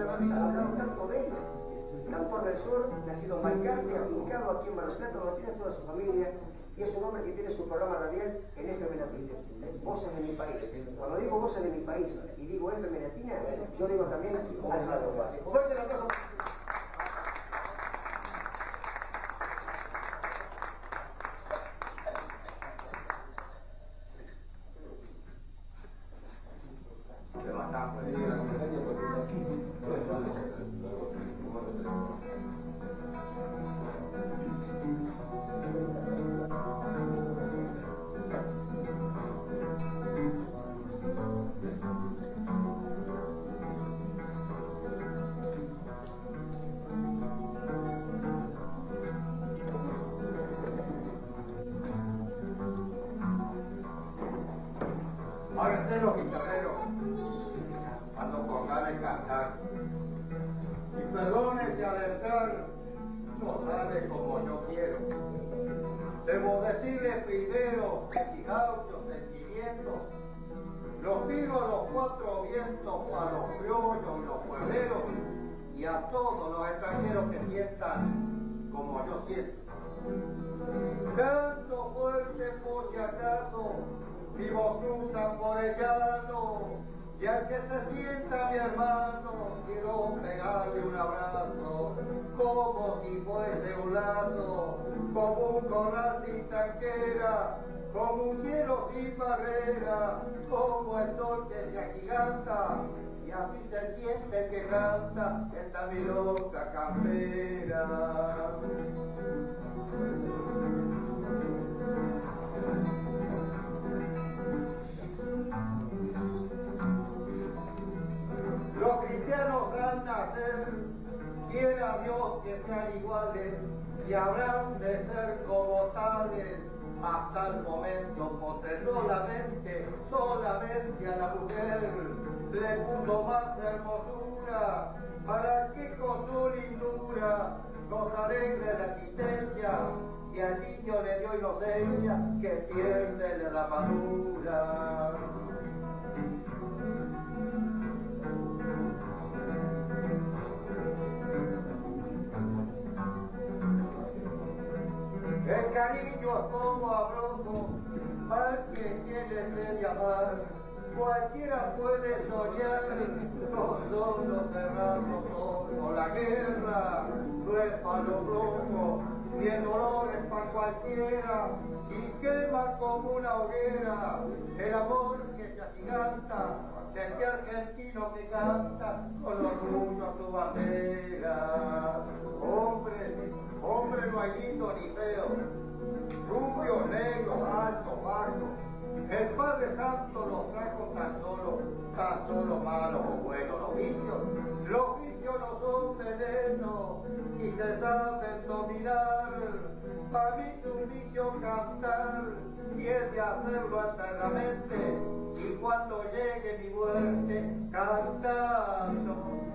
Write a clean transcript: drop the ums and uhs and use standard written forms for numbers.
levantado tanto bello. Cantor del Sur, nacido en Balcarce, afincado aquí en Mar del Plata, donde tiene toda su familia, y es un hombre que tiene su programa radial en FM Latina, Voces de mi país. Cuando digo Voces de mi país y digo FM Latina, yo digo también Voces de mi país. Fuerte el aplauso. Háganse los guitarreros cuando pongan a cantar. Y perdónense al entrar, no sale como yo quiero. Debo decirle primero que mi gaucho sentimientos los tiro a los cuatro vientos, a los criollos y los puebleros, y a todos los extranjeros que sientan como yo siento. Canto fuerte por si acaso mi voz cruza por el llano, y al que se sienta mi hermano quiero pegarle un abrazo, como si fuese un lazo, como un corral sin tranquera, como un cielo sin barrera, como el sol que se agiganta, y así se siente que canta esta milonga campera. Los cristianos al nacer, quiera Dios que sean iguales, y habrán de ser como tales, hasta el momento porque solamente a la mujer le puso más hermosura, para que con su lindura nos alegre la existencia, y al niño le dio inocencia que pierde la madura. El cariño es como abrojo al que tiene sed de amar. Cualquiera puede soñar con los ojos cerrados ojos. La guerra no es para los locos, ni el dolor es para cualquiera, y quema como una hoguera el amor que se agiganta de este argentino que canta con orgullo a su bandera. Hombre no hay lindo ni feo, rubio, negro, alto, bajo. El Padre Santo los trajo tan solo malos o buenos. Los vicios no son venenos y se saben dominar. Para mí es un vicio cantar y es de hacerlo eternamente, y cuando llegue mi muerte cantando